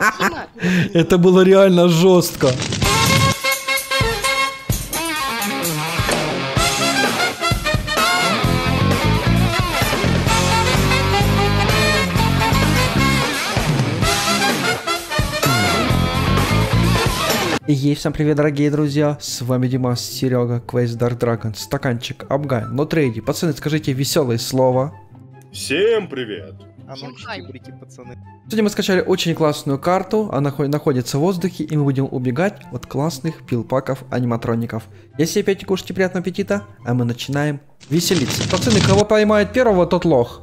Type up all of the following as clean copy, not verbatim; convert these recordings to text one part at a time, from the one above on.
Дима. Это было реально жестко. И всем привет, дорогие друзья, с вами Димас, Серега, Quest Dark Dragon, стаканчик, Апгайн, но трейди. Пацаны, скажите веселое слово. Всем привет. А ну чики-брики, пацаны. Сегодня мы скачали очень классную карту, она находится в воздухе, и мы будем убегать от классных пилпаков аниматроников. Если опять не кушайте, приятного аппетита, а мы начинаем веселиться. Пацаны, кого поймает первого, тот лох.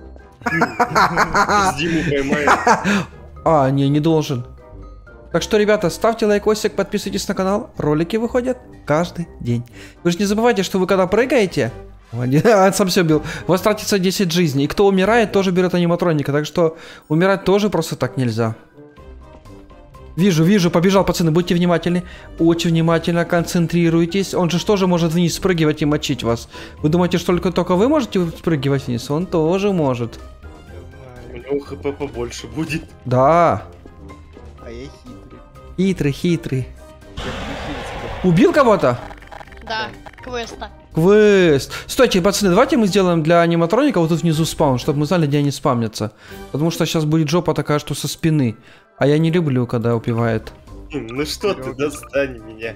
Диму поймает. А, не должен. Так что, ребята, ставьте лайкосик, подписывайтесь на канал, ролики выходят каждый день. Вы же не забывайте, что вы когда прыгаете, он сам все бил, у вас тратится 10 жизней, и кто умирает, тоже берет аниматроника, так что умирать тоже просто так нельзя. Вижу, побежал, пацаны, будьте внимательны, очень внимательно концентрируйтесь, он же тоже может вниз спрыгивать и мочить вас. Вы думаете, что только вы можете спрыгивать вниз? Он тоже может. У него хп побольше будет. Да. А я хитрый. Хитрый. Убил кого-то? Да, квеста. Квест. Стойте, пацаны, давайте мы сделаем для аниматроника вот тут внизу спаун, чтобы мы знали, где они спавнятся. Потому что сейчас будет жопа такая, что со спины. А я не люблю, когда убивает. Ну что ты, достань меня.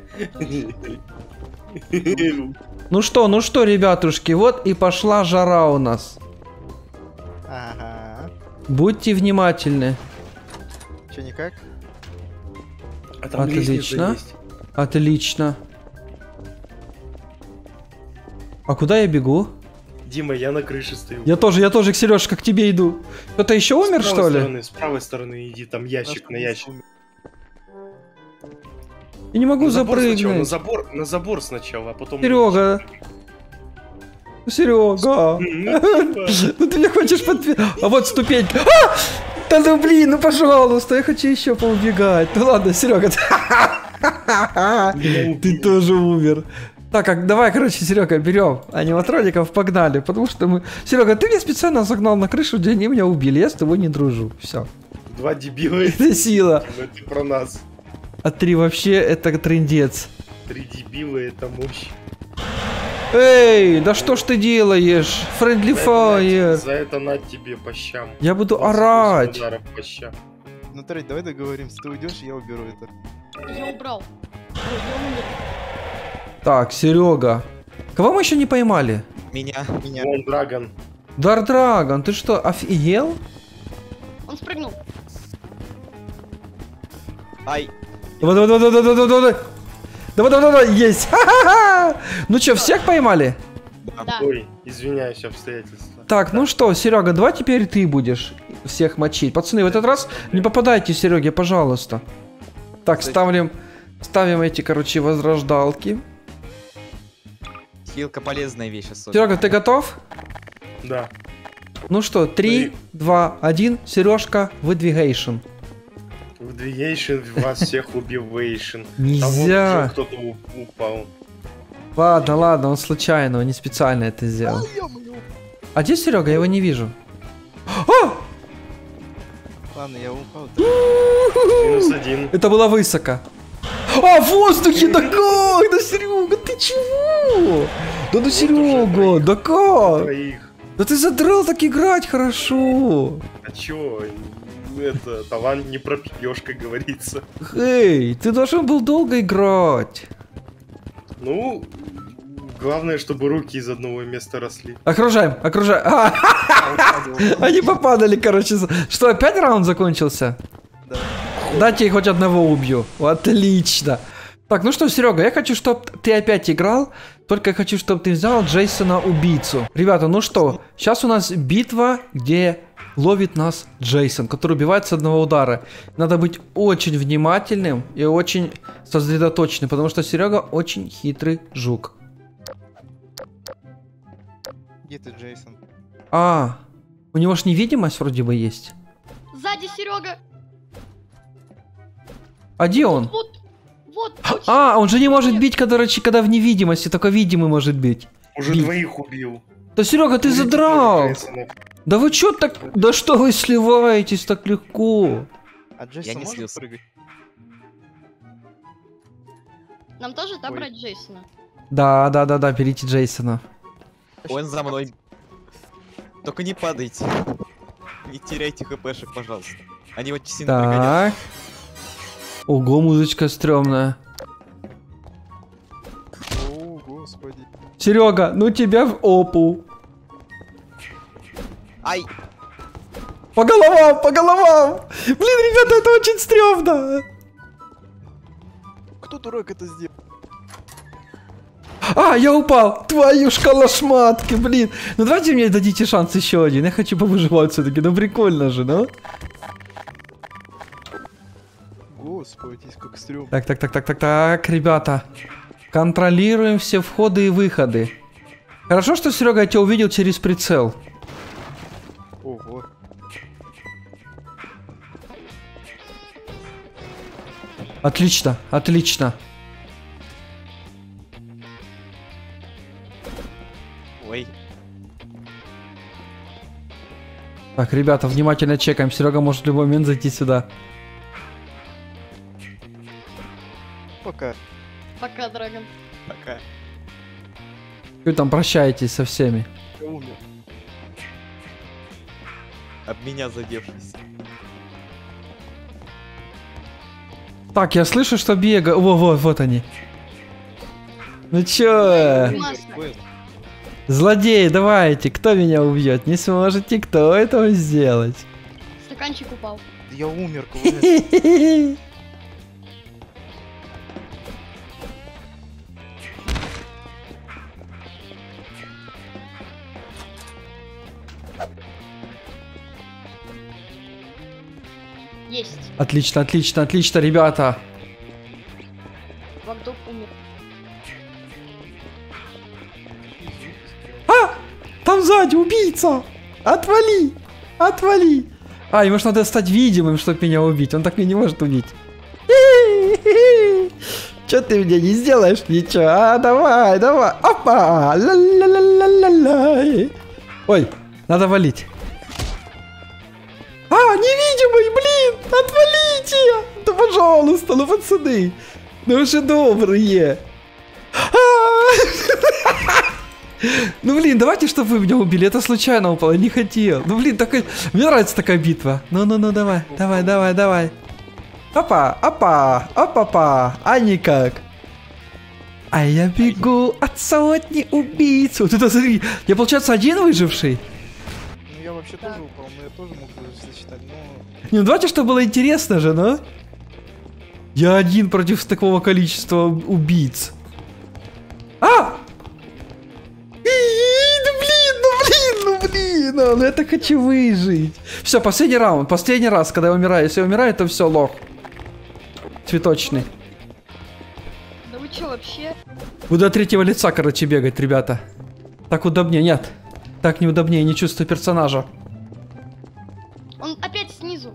Ну что, ребятушки, вот и пошла жара у нас. Ага. Будьте внимательны. Че, никак? А там Отлично. есть. Отлично. А куда я бегу? Дима, я на крыше стою. Я тоже, к Сереже, как к тебе иду. Кто-то еще умер, что ли? С правой стороны иди, там ящик на ящик. Я не могу На забор сначала, запрыгнуть. на забор сначала, а потом... Серега. Серега. Ну ты меня хочешь подпи... А вот ступенька. Да ну блин, ну пожалуйста, я хочу еще поубегать. Ну ладно, Серега. Ты тоже умер. Так, давай, короче, Серега, берем аниматроников, погнали. Потому что мы... Серега, ты меня специально загнал на крышу, где они меня убили. Я с тобой не дружу. Все. Два дебила. Это сила. Это про нас. А 3 вообще это трындец. 3 дебила это мощь. Эй, да что ж ты делаешь? Friendly Fire. За это на тебе по щам. Я буду 28 орать. ударов по щам. Ну, Тарик, давай договоримся. Ты уйдешь, я уберу это. Я убрал. Ой, я умер. Так, Серега. Кого мы еще не поймали? Меня. Вон Драгон. Dark Dragon, ты что, офигел? Он спрыгнул. Ай. Давай, есть. Ха-ха-ха. Ну что, всех поймали? Да. Ой, извиняюсь, обстоятельства. Так, ну что, Серега, давай теперь ты будешь всех мочить. Пацаны, в этот раз не попадайте Сереге, пожалуйста. Так, ставим эти, короче, возрождалки. Хилка полезная вещь особенно. Серега, ты готов? Да. Ну что, 3, 2, 1, Сережка, выдвигейшн. Выдвигейшн вас всех убивейшн. Нельзя. А вот кто-то упал. Ладно, он случайно, он не специально это сделал. А где Серега? Я его не вижу. О! Ладно, я упал. -1. Это было высоко. А, в воздухе, да как? Да, Серега, ты чего? Да ну, Серега, да как? Троих. Да ты задрал так играть хорошо. А чё? Это талант не пропьешь, как говорится. Эй, ты должен был долго играть. Ну, главное, чтобы руки из одного места росли. Окружаем. А, они попадали, короче. Что, опять раунд закончился? Да. Дайте я хоть одного убью. Отлично. Так, ну что, Серега, я хочу, чтобы ты опять играл. Только я хочу, чтобы ты взял Джейсона убийцу. Ребята, ну что, сейчас у нас битва, где ловит нас Джейсон, который убивает с одного удара. Надо быть очень внимательным и очень сосредоточенным, потому что Серега очень хитрый жук. Где ты, Джейсон? А, у него ж невидимость вроде бы есть. Сзади Серега. А где он? Вот. А, он же не может бить, когда в невидимости, только видимый может бить. Уже Бить. двоих убил. Да, Серега, ты задрал. Да вы чё так... Да что вы сливаетесь так легко? А Джейсон Я не может слился. прыгать? Нам тоже, да, Ой. брать Джейсона? Да, берите Джейсона. Он за мной. Только не падайте. Не теряйте хпшек, пожалуйста. Они очень сильно пригодятся. Так. Ого, музычка стрёмная. О, господи. Серега, ну тебя в опу. Ай! По головам, по головам. Блин, ребята, это очень стрёмно. Кто дурак это сделал? А, я упал. Твою шкалашматки, блин. Ну давайте мне дадите шанс еще один. Я хочу повыживать все-таки. Ну прикольно же, ну. Господи, как стрёмно. Так, ребята. Контролируем все входы и выходы. Хорошо, что Серега я тебя увидел через прицел. Ого. Отлично, отлично. Ой. Так, ребята, внимательно чекаем. Серега может в любой момент зайти сюда. Пока. Пока, Драгон. Пока. Вы там прощаетесь со всеми. Я умер. Об меня задевшись. Так, я слышу, что бега. Вот они. Ну чё? Масло. Злодеи, давайте. Кто меня убьет? Не сможете кто этого сделать? Стаканчик упал. Да я умер, КВС. Есть. Отлично, отлично, отлично, ребята. Вагдов умер. Там сзади убийца! Отвали! Отвали! А, ему ж надо стать видимым, чтобы меня убить. Он так меня не может убить. Че ты мне не сделаешь ничего? А, давай, давай. Опа! Ла-ла-ла-ла-ла-ла. Ой, надо валить. А, невидимый, блин! Отвалите! Да пожалуйста, ну пацаны. Ну уже добрые. Ну блин, давайте, чтобы вы меня убили. Это случайно упало, не хотел. Ну блин, такой... Мне нравится такая битва. Ну-ну-ну, давай, давай, давай, давай. Опа, опа, опа-па. А никак. А я бегу от сотни убийц. Вот это смотри, я, получается, один выживший. Ну я вообще тоже упал, но я тоже мог бы засчитать, но... Не, ну давайте, чтобы было интересно же, ну. Я один против такого количества убийц. А! Ну я так хочу выжить. Все, последний раунд, последний раз, когда я умираю. Если я умираю, то все, лох. Цветочный. Да вы чё вообще? Буду от третьего лица, короче, бегать, ребята. Так удобнее, нет. Так неудобнее, не чувствую персонажа. Он опять снизу.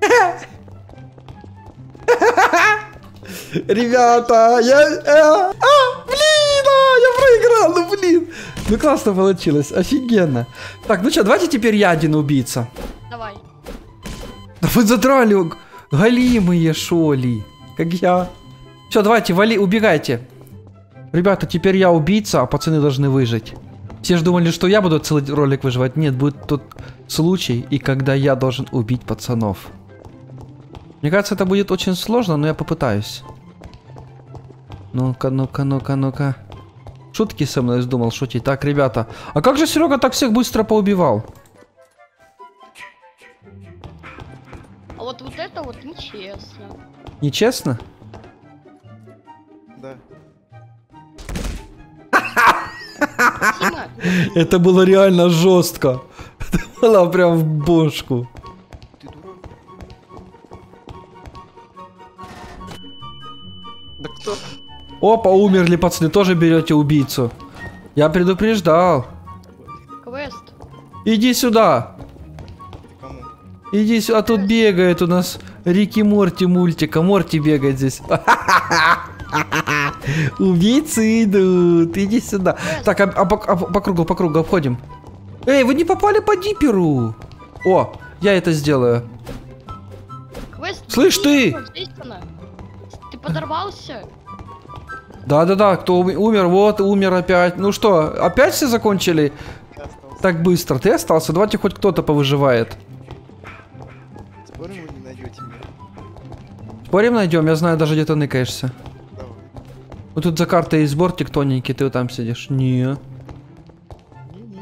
Ребята, я проиграл, ну блин. Ну классно получилось, офигенно. Так, ну что, давайте теперь я один убийца. Давай. Да вы задрали, галимые шоли, как я. Все, давайте, убегайте. Ребята, теперь я убийца, а пацаны должны выжить. Все же думали, что я буду целый ролик выживать. Нет, будет тот случай, и когда я должен убить пацанов. Мне кажется, это будет очень сложно, но я попытаюсь. Ну-ка, ну-ка, ну-ка, ну-ка. Шутки со мной вздумал шутить. Так, ребята. А как же Серега так всех быстро поубивал? А вот это вот нечестно. Нечестно? Да. Тима, Это было реально жестко. Это было прям в бошку. Ты дурак? Да кто? Опа, умерли пацаны, тоже берете убийцу. Я предупреждал. квест. Иди сюда. Ты кому? Иди сюда. А тут бегает у нас Рики Морти мультика. Морти бегает здесь. Убийцы идут. Иди сюда. Так, по кругу обходим. Эй, вы не попали по диперу. О, я это сделаю. Квест Слышь, ты! Джейсона. Ты подорвался? Да-да-да, кто умер, вот, умер опять. Ну что, опять все закончили? Я остался. Так быстро. Ты остался? Давайте хоть кто-то повыживает. Спорим, вы не найдете меня? Спорим найдем? Я знаю, даже где ты ныкаешься. Давай. Вот тут за картой есть бортик тоненький, ты вот там сидишь. Не. Не-не-не.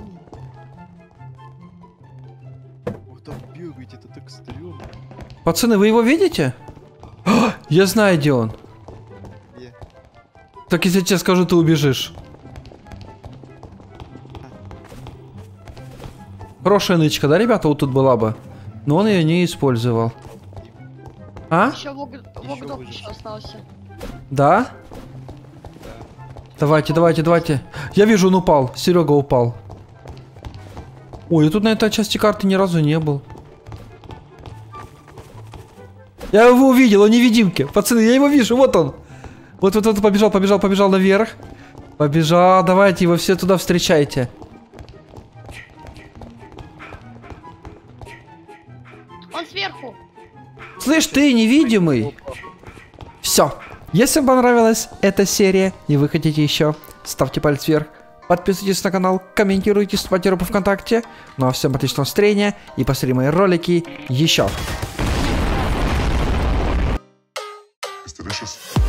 Вот там бегать, это так стрёмно. Пацаны, вы его видите? А, я знаю, где он. Где? Так если я тебе скажу, ты убежишь. Хорошая нычка, да, ребята, вот тут была бы. Но он ее не использовал. А? Еще Вогдок выживший. еще остался. Да? Давайте, давайте, давайте. Я вижу, он упал. Серега упал. Ой, я тут на этой части карты ни разу не был. Я его увидел, он невидимки. Пацаны, я его вижу, вот он. Вот, побежал, побежал, побежал наверх. Побежал, давайте его все туда встречайте. Он сверху. Слышь, ты невидимый. Все. Если вам понравилась эта серия и вы хотите еще, ставьте палец вверх. Подписывайтесь на канал, комментируйте, ставьте группу ВКонтакте. Ну а всем отличного настроения и посмотрите мои ролики еще. It's delicious.